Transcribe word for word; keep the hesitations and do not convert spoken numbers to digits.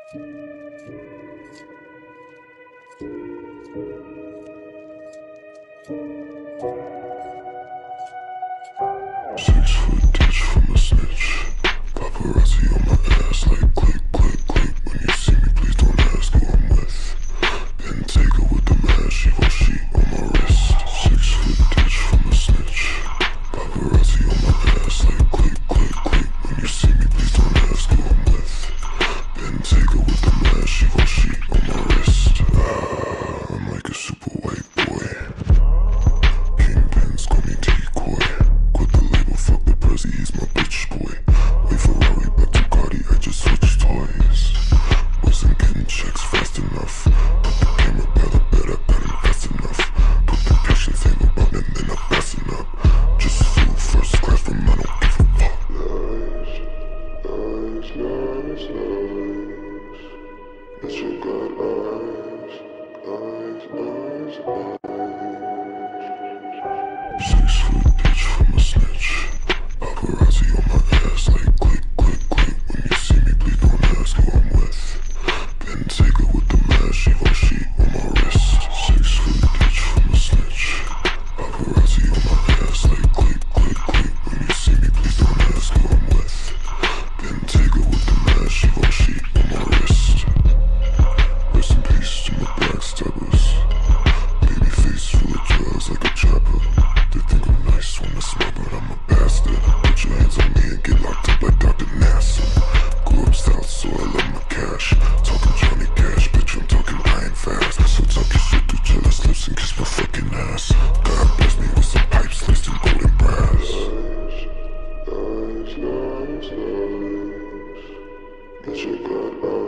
Six foot ditch from a snitch. Paparazzi on my ass like click, click, click. When you see me, please don't ask who I'm with. Then take her with the mask, she gon' sheet on my wrist. Six foot ditch from a snitch. Paparazzi on my ass like click, click, click. When you see me, please don't ask who I'm with. Then take her with the mask, she gon' sheet on my wrist. Ah, I'm like a super white boy. Kingpins call me decoy. Quit the label, fuck the Prezi, he's my bitch boy. Wait Ferrari, back to Gotti, I just switched toys. Wasn't getting checks fast enough. Put the camera by the bed, I bet I'm fast enough. Put the patience ain't about it, then I'm passing up. Just flew first class from I don't give a fuck. Lies, lies, lies, lies. But you got eyes, eyes, eyes, eyes. Six foot ditch from a snitch. Paparazzi on my ass like click, click, click. When you see me, please don't ask who I'm with. Then take her with the mask, she gon' sheet on my wrist. Six foot ditch from a snitch. Paparazzi on my ass like click, click, click. When you see me, please don't ask who I'm with. Then take her with the mask, she gon' sheet on my wrist. Rest in peace to my backstabbers. Baby face full of drugs like a trapper. They think I'm nice when I smile, but I'm a bastard. Put your hands on me and get locked up like Doctor Nasser. Grew up south, so I love my cash. Talking Johnny Cash, bitch, I'm talking iron fast. So talk your shit through jealous lips and kiss my fucking ass. God bless me with some pipes laced in golden brass. Lies, lies, lies, lies. But you got